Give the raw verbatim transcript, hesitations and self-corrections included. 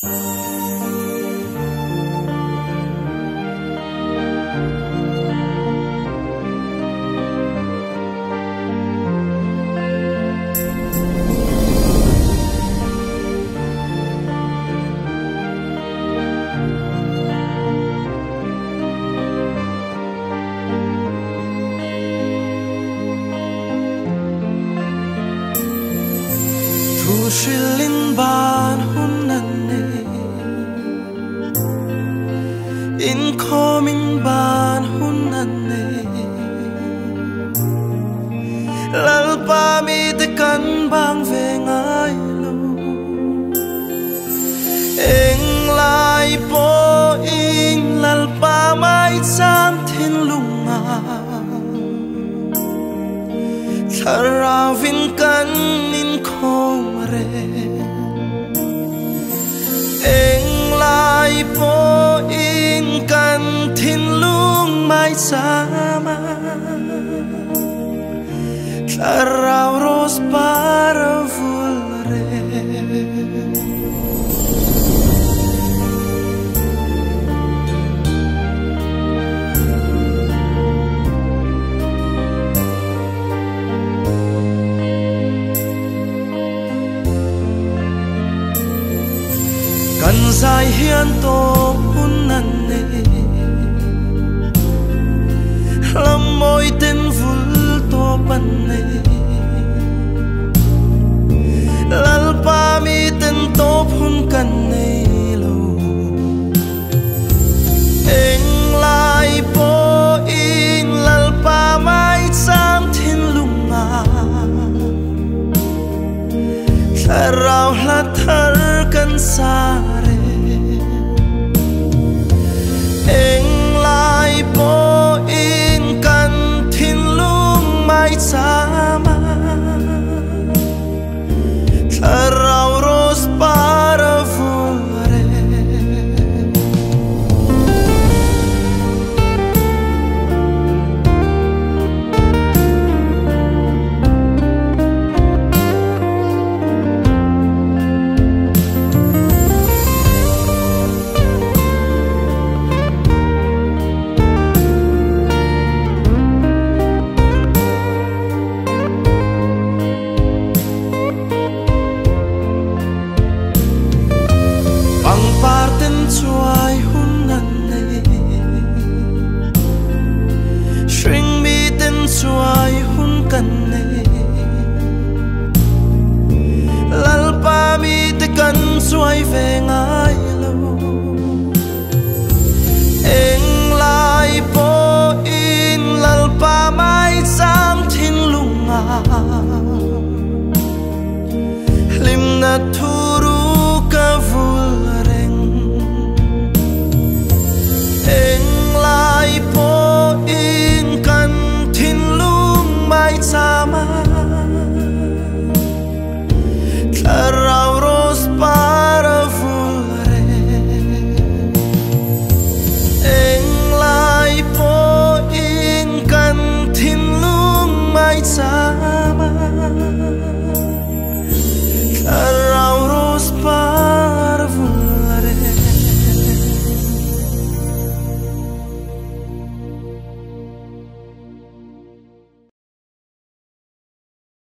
Shilin ban hunane incoming ban hunane lalpa mi te kan bang ve ngai lo eng lai po in lalpa mai chan thin lunga tharavin kan in khong eng lai po in kan thin lung mai sama tharau ros para vulre kan sai hian to hunan ne lam moi ten vul to pan ne lal pa mi ten to phun kan ne lo eng lai po in lal pa mai sam thin lunga tharau la thar kan sa eng lai po in kan thin lung mai sama tharau ros para vore chuai hunan nei string mi ten chuai hun kan nei lalpa mi te kan chuai ve ngai lo eng lai po in lalpa mai sam thin lunga lim na thu